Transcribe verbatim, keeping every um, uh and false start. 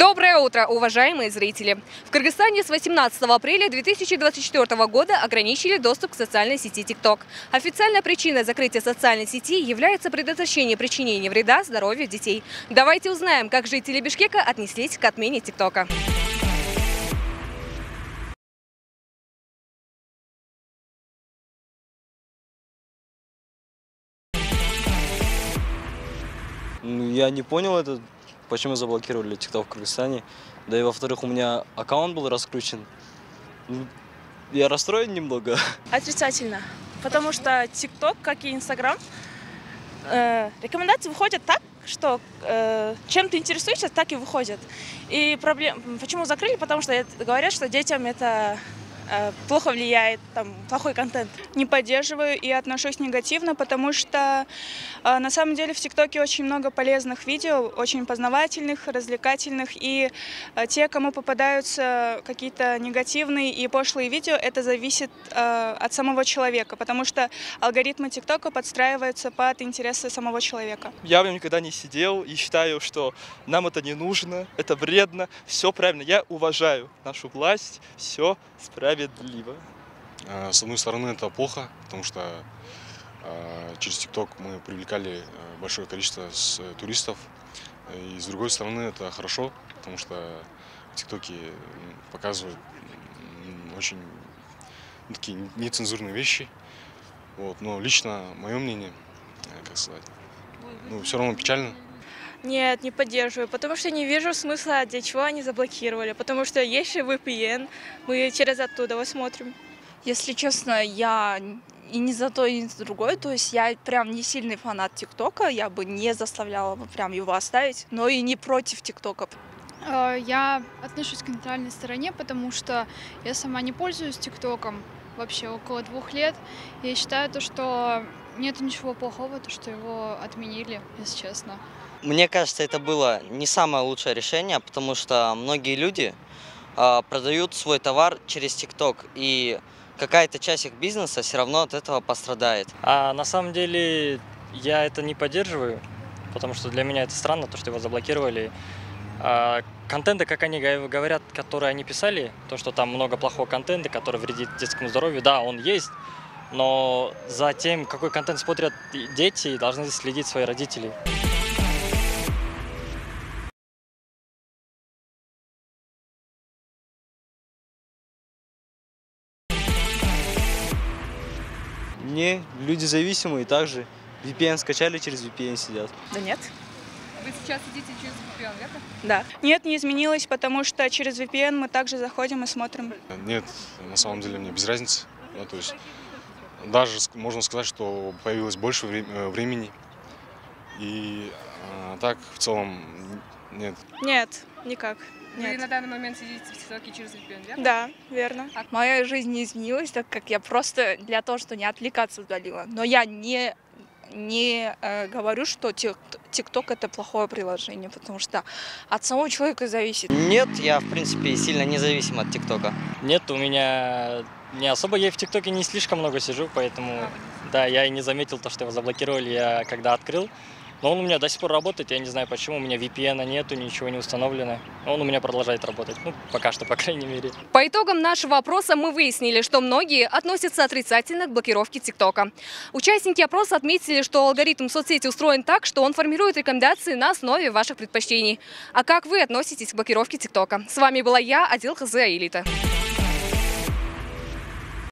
Доброе утро, уважаемые зрители! В Кыргызстане с восемнадцатого апреля две тысячи двадцать четвёртого года ограничили доступ к социальной сети TikTok. Официальной причиной закрытия социальной сети является предотвращение причинения вреда здоровью детей. Давайте узнаем, как жители Бишкека отнеслись к отмене TikTok. Я не понял это, почему заблокировали TikTok в Кыргызстане. Да и во-вторых, у меня аккаунт был раскручен. Я расстроен немного. Отрицательно. Потому что TikTok, как и Instagram, э, рекомендации выходят так, что э, чем ты интересуешься, так и выходят. И проблем... почему закрыли? Потому что говорят, что детям это э, плохо влияет, там, плохой контент. Не поддерживаю и отношусь негативно, потому что э, на самом деле в ТикТоке очень много полезных видео, очень познавательных, развлекательных. И э, те, кому попадаются какие-то негативные и пошлые видео, это зависит э, от самого человека, потому что алгоритмы ТикТока подстраиваются под интересы самого человека. Я в нем никогда не сидел и считаю, что нам это не нужно, это вредно, все правильно. Я уважаю нашу власть, все справедливо. С одной стороны, это плохо, потому что через TikTok мы привлекали большое количество туристов. И с другой стороны, это хорошо, потому что в ТикТоке показывают очень такие нецензурные вещи. Вот. Но лично мое мнение, как сказать, ну, все равно печально. Нет, не поддерживаю, потому что не вижу смысла, для чего они заблокировали. Потому что есть же ви пи эн, мы через оттуда его смотрим. Если честно, я и не за то, и не за другое. То есть я прям не сильный фанат ТикТока, я бы не заставляла бы прям его оставить, но и не против ТикТока. Я отношусь к нейтральной стороне, потому что я сама не пользуюсь ТикТоком вообще около двух лет. Я считаю, то, что нет ничего плохого, то, что его отменили, если честно. Мне кажется, это было не самое лучшее решение, потому что многие люди э, продают свой товар через TikTok, и какая-то часть их бизнеса все равно от этого пострадает. А на самом деле я это не поддерживаю, потому что для меня это странно, то, что его заблокировали. А контента, как они говорят, которые они писали, то, что там много плохого контента, который вредит детскому здоровью, да, он есть, но за тем, какой контент смотрят дети, должны следить свои родители. Не, люди зависимые, также ви пи эн скачали, через ви пи эн сидят. Да нет. Вы сейчас сидите через ви пи эн, верно? Да. Нет, не изменилось, потому что через ви пи эн мы также заходим и смотрим. Нет, на самом деле мне без разницы. Да, то есть даже можно сказать, что появилось больше времени. И а, так в целом нет. Нет, никак. Вы на данный момент сидите в ТикТоке через ви пи эн, верно? Да, верно. Моя жизнь не изменилась, так как я просто для того, чтобы не отвлекаться, удалила. Но я не, не э, говорю, что ТикТок это плохое приложение, потому что от самого человека зависит. Нет, я в принципе сильно независим от ТикТока. Нет, у меня не особо, я в ТикТоке не слишком много сижу, поэтому да, я и не заметил то, что его заблокировали, я когда открыл. Но он у меня до сих пор работает, я не знаю почему, у меня ви пи эн нету, ничего не установлено. Он у меня продолжает работать, ну, пока что, по крайней мере. По итогам нашего опроса мы выяснили, что многие относятся отрицательно к блокировке ТикТока. Участники опроса отметили, что алгоритм соцсети устроен так, что он формирует рекомендации на основе ваших предпочтений. А как вы относитесь к блокировке ТикТока? С вами была я, Адил Хазы Аилита.